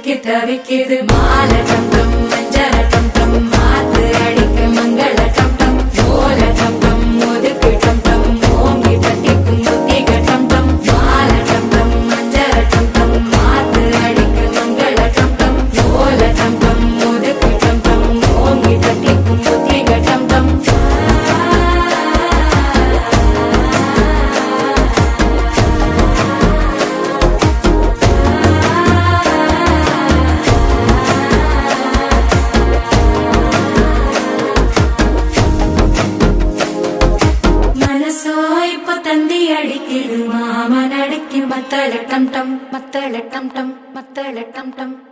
சிக்கி தவிக்குது மாலை டம் டம் மஞ்சள டம் டம் மாத்து அடிக்க மங்கள டம் டம் ஓல டம் டம் ஒதுக்கு டம் டம் ஓங்கி தட்டிக்கும் புத்திக டம் டம் மாலை டம் டம் மஞ்சள டம் டம் மாத்து அடிக்க மங்கள டம் டம் ஓல டம் டம் ஒதுக்கு டம் டம் ஓங்கி தட்டிக்கும் புத்திக டம் டம் தந்தி அடிக்குது மாமன் அடிக்கு மத்தள டம் டம் மத்தள டம் டம் மத்தள டம் டம்